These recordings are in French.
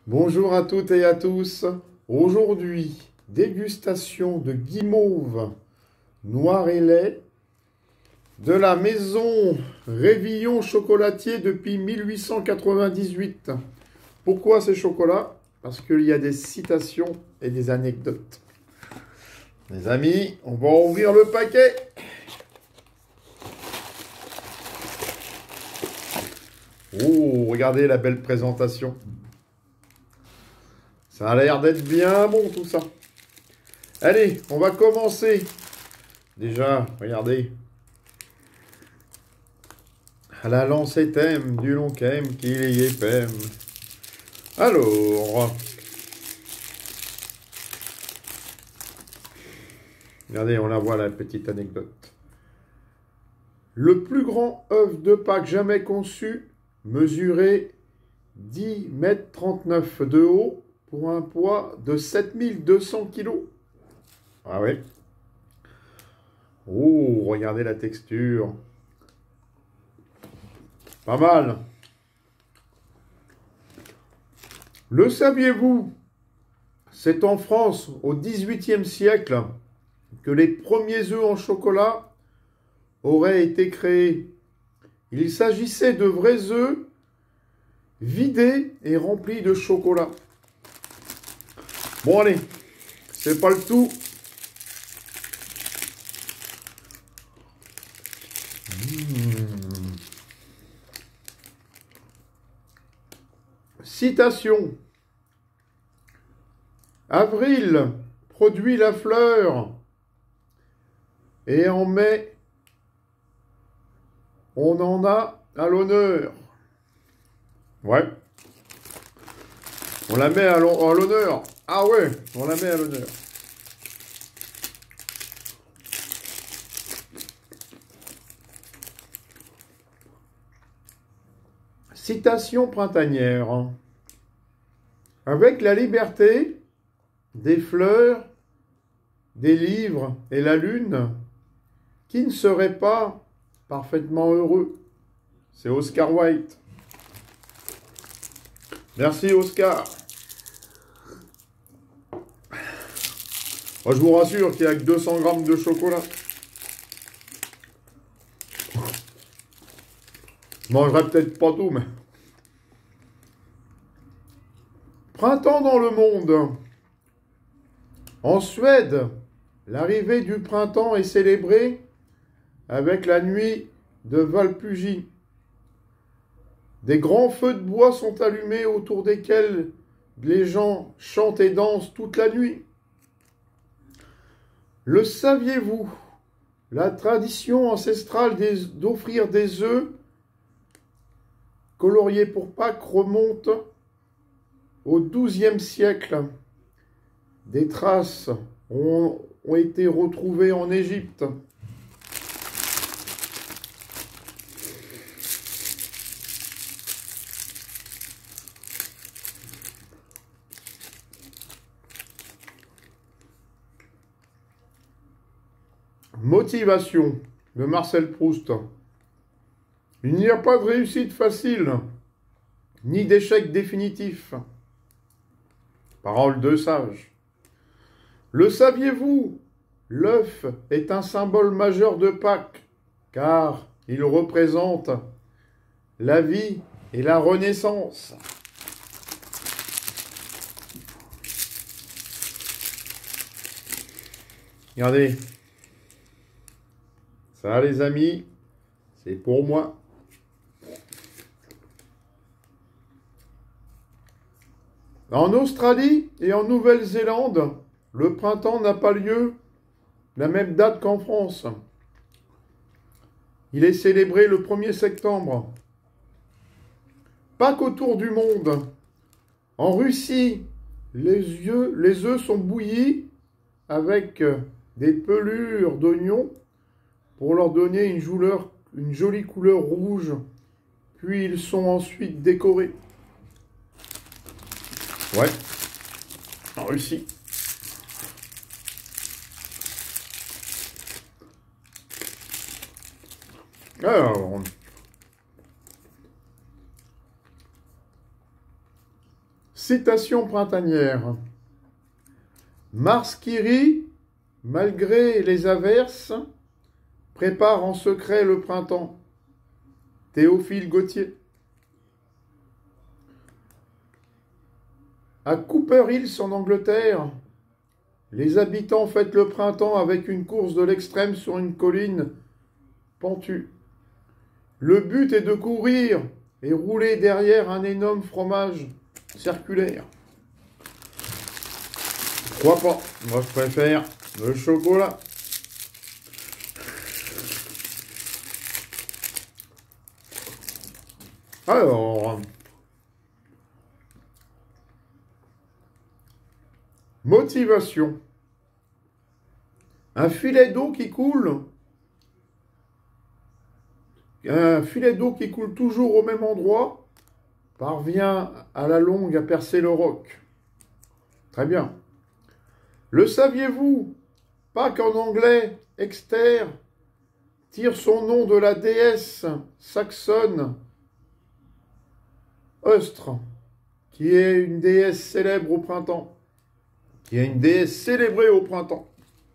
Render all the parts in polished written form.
Bonjour à toutes et à tous. Aujourd'hui, dégustation de guimauve noir et lait de la maison Révillon Chocolatier depuis 1898. Pourquoi ces chocolats? Parce qu'il y a des citations et des anecdotes. Les amis, on va ouvrir le paquet. Oh, regardez la belle présentation. Ça a l'air d'être bien bon tout ça. Allez, on va commencer. Déjà, regardez. À la lance et thème du long qu'aime qu'il y ait pème. Alors. Regardez, on la voit la petite anecdote. Le plus grand œuf de Pâques jamais conçu mesurait 10,39 m de haut pour un poids de 7200 kg. Ah ouais. Oh, regardez la texture. Pas mal. Le saviez-vous? C'est en France, au XVIIIe siècle, que les premiers œufs en chocolat auraient été créés. Il s'agissait de vrais œufs vidés et remplis de chocolat. Bon allez, c'est pas le tout. Citation. Avril produit la fleur et en mai on en a à l'honneur. Ouais. On la met à l'honneur. Ah ouais, on la met à l'honneur. Citation printanière. Avec la liberté, des fleurs, des livres et la lune, qui ne serait pas parfaitement heureux? C'est Oscar Wilde. Merci Oscar. Moi, je vous rassure qu'il n'y a que 200 grammes de chocolat. Je mangerai peut-être pas tout, mais... Printemps dans le monde. En Suède, l'arrivée du printemps est célébrée avec la nuit de Valpurgi. Des grands feux de bois sont allumés autour desquels les gens chantent et dansent toute la nuit. Le saviez-vous? La tradition ancestrale d'offrir des œufs coloriés pour Pâques remonte au XIIe siècle. Des traces ont été retrouvées en Égypte. Motivation de Marcel Proust. Il n'y a pas de réussite facile, ni d'échec définitif. Parole de sage. Le saviez-vous? L'œuf est un symbole majeur de Pâques, car il représente la vie et la renaissance. Regardez. Ça, les amis, c'est pour moi. En Australie et en Nouvelle-Zélande, le printemps n'a pas lieu la même date qu'en France. Il est célébré le 1er septembre. Pâques autour du monde. En Russie, les œufs sont bouillis avec des pelures d'oignons pour leur donner une jolie couleur rouge. Puis ils sont ensuite décorés. Ouais, en Russie. Alors, Citation printanière. Mars qui rit, malgré les averses, prépare en secret le printemps. Théophile Gautier. À Cooper Hills en Angleterre, les habitants fêtent le printemps avec une course de l'extrême sur une colline pentue. Le but est de courir et rouler derrière un énorme fromage circulaire. Je crois pas. Moi, je préfère le chocolat. Alors, motivation. Un filet d'eau qui coule. Un filet d'eau qui coule toujours au même endroit parvient à la longue à percer le roc. Très bien. Le saviez-vous? Pas qu'en anglais, Exter tire son nom de la déesse saxonne Ostre, qui est une déesse célèbre au printemps. Qui est une déesse célébrée au printemps.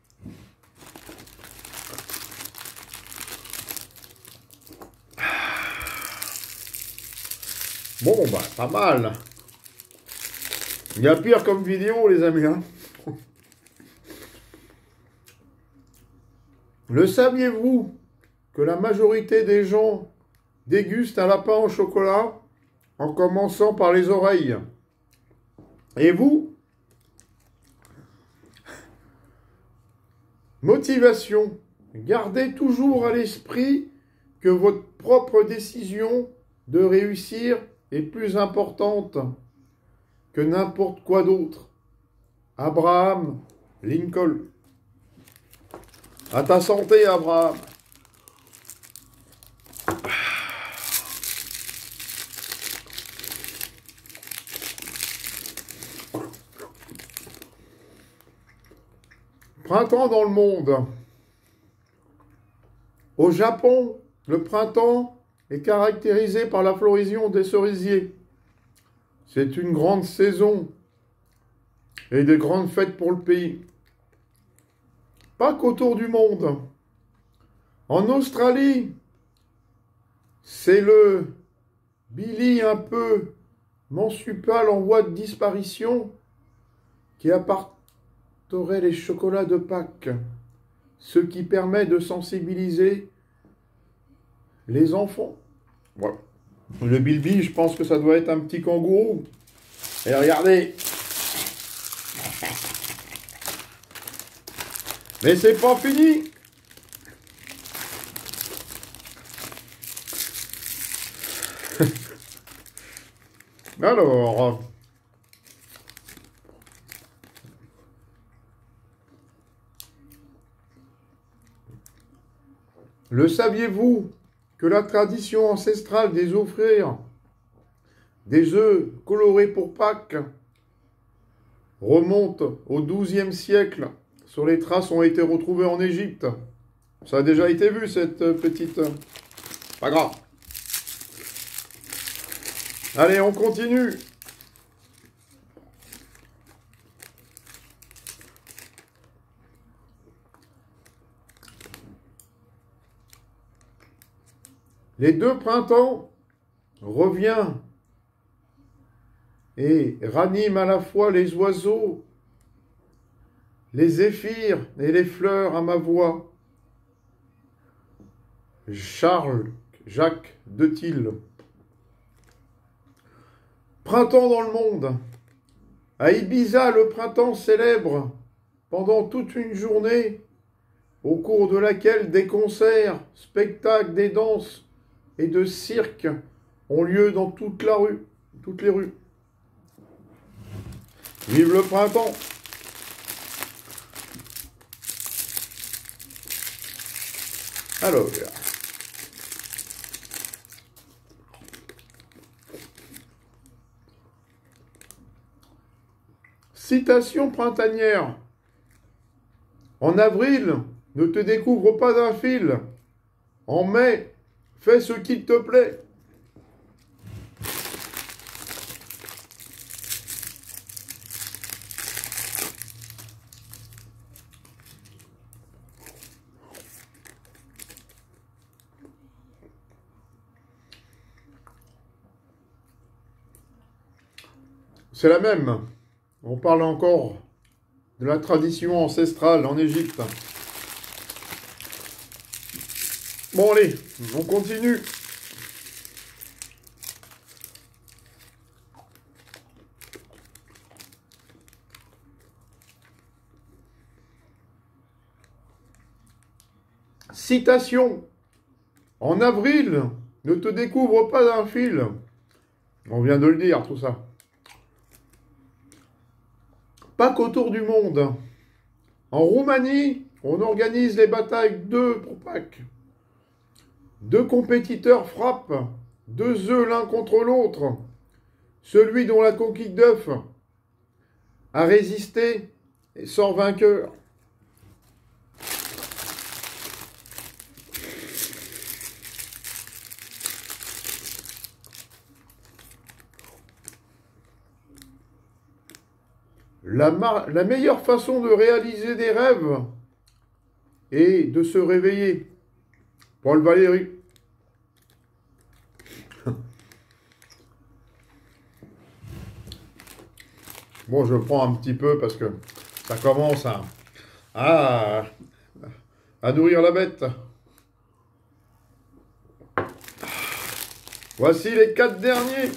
Bon, bah, pas mal. Il y a pire comme vidéo, les amis. Hein. Le saviez-vous que la majorité des gens dégustent un lapin au chocolat en commençant par les oreilles? Et vous? Motivation. Gardez toujours à l'esprit que votre propre décision de réussir est plus importante que n'importe quoi d'autre. Abraham Lincoln. À ta santé, Abraham. Printemps dans le monde. Au Japon, le printemps est caractérisé par la floraison des cerisiers. C'est une grande saison et de grandes fêtes pour le pays. Pas qu'autour du monde. En Australie, c'est le Billy un peu marsupial en voie de disparition qui apporterait les chocolats de Pâques, ce qui permet de sensibiliser les enfants. Voilà. Le Bilby, je pense que ça doit être un petit kangourou. Et regardez. Mais c'est pas fini. Alors, le saviez-vous que la tradition ancestrale des offrir des œufs colorés pour Pâques remonte au XIIe siècle? Sur les traces ont été retrouvées en Égypte. Ça a déjà été vu, cette petite... Pas grave. Allez, on continue. Les deux printemps revient et ranime à la fois les oiseaux, les zéphyrs et les fleurs à ma voix. Charles Jacques de Tille. Printemps dans le monde. À Ibiza, le printemps célèbre pendant toute une journée, au cours de laquelle des concerts, spectacles, des danses et de cirques ont lieu dans toutes les rues. Vive le printemps! Alors, citation printanière. En avril, ne te découvre pas d'un fil. En mai, fais ce qu'il te plaît. c'est la même. On parle encore de la tradition ancestrale en Égypte. Bon, allez, on continue. Citation. En avril, ne te découvre pas d'un fil. On vient de le dire, tout ça. Pâques autour du monde. En Roumanie, on organise les batailles 2 pour Pâques. 2 compétiteurs frappent, 2 œufs l'un contre l'autre. Celui dont la coquille d'œuf a résisté sort vainqueur. La meilleure façon de réaliser des rêves est de se réveiller. Paul Valéry. Bon, je prends un petit peu parce que ça commence à nourrir la bête. Voici les 4 derniers.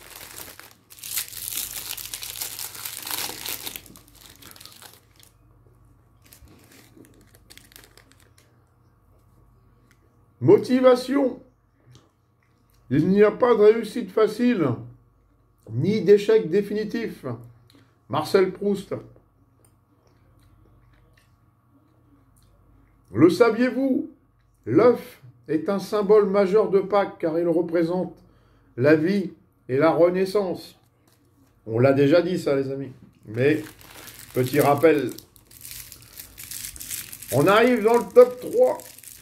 Motivation. Il n'y a pas de réussite facile, ni d'échec définitif. Marcel Proust. Le saviez-vous? L'œuf est un symbole majeur de Pâques car il représente la vie et la renaissance. On l'a déjà dit ça les amis, mais petit rappel. On arrive dans le top 3.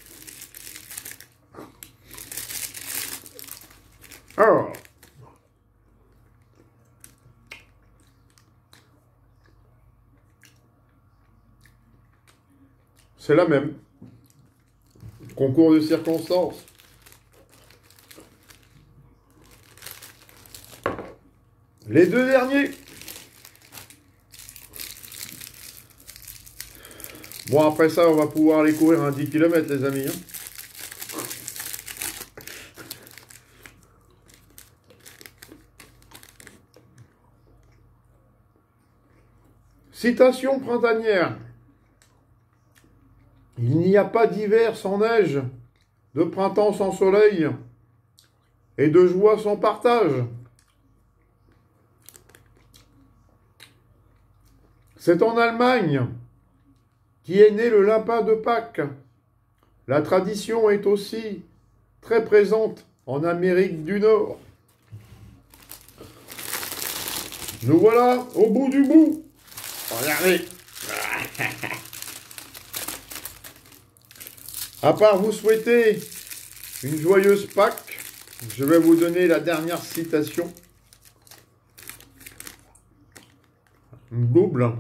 Alors, c'est la même. Concours de circonstances. Les 2 derniers. Bon, après ça, on va pouvoir aller courir un 10 km, les amis. Citation printanière. Il n'y a pas d'hiver sans neige, de printemps sans soleil, et de joie sans partage. C'est en Allemagne qu'est né le lapin de Pâques. La tradition est aussi très présente en Amérique du Nord. Nous voilà au bout du bout. Regardez. À part vous souhaiter une joyeuse Pâques, je vais vous donner la dernière citation. Une double.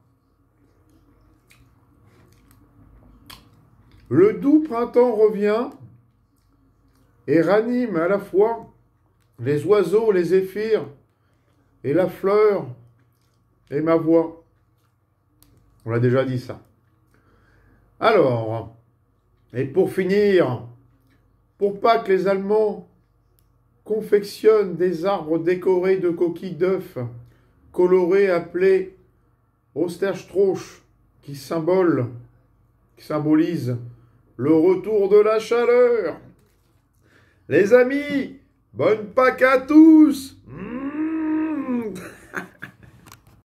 Le doux printemps revient et ranime à la fois les oiseaux, les zéphyrs et la fleur et ma voix. On l'a déjà dit ça. Alors, et pour finir, pour Pâques, les Allemands confectionnent des arbres décorés de coquilles d'œufs colorés appelés Osterstrauch, qui symbolise le retour de la chaleur. Les amis, bonne Pâques à tous!